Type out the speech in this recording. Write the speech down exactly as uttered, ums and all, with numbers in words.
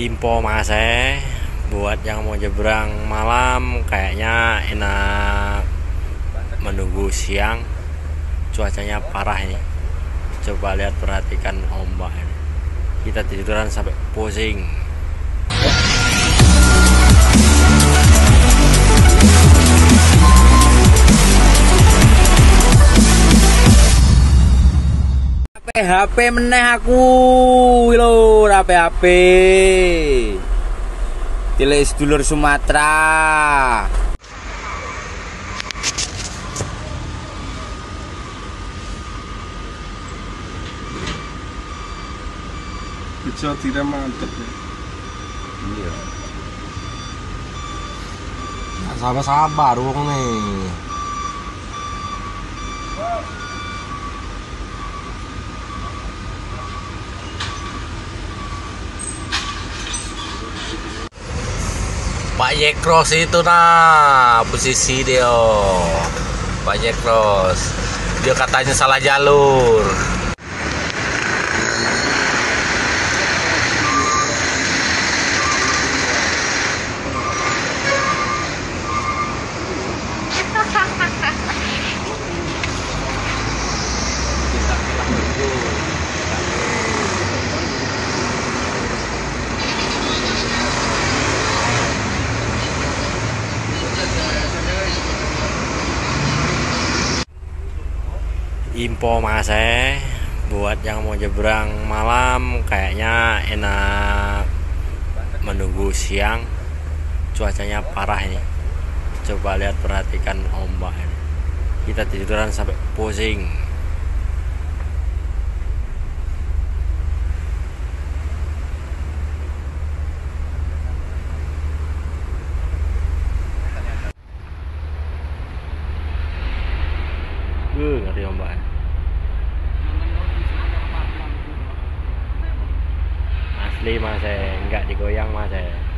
Info mas eh buat yang mau nyebrang malam kayaknya enak menunggu siang, cuacanya parah ini. Coba lihat, perhatikan ombak ini. Kita tiduran sampai pusing. H P meneh aku lho, H P H P cilik sedulur Sumatera. Bisa tidak mantep ya. Iya. Sabar-sabar wong nih. Pak Yekros itu nah posisi dia, Pak Yekros dia katanya salah jalur. Info mas eh buat yang mau nyebrang malam kayaknya enak menunggu siang, cuacanya parah ini. Coba lihat, perhatikan ombak ini. Kita tiduran sampai pusing. Uh, ngeri ombaknya. Asli mas eh, nggak digoyang mas eh.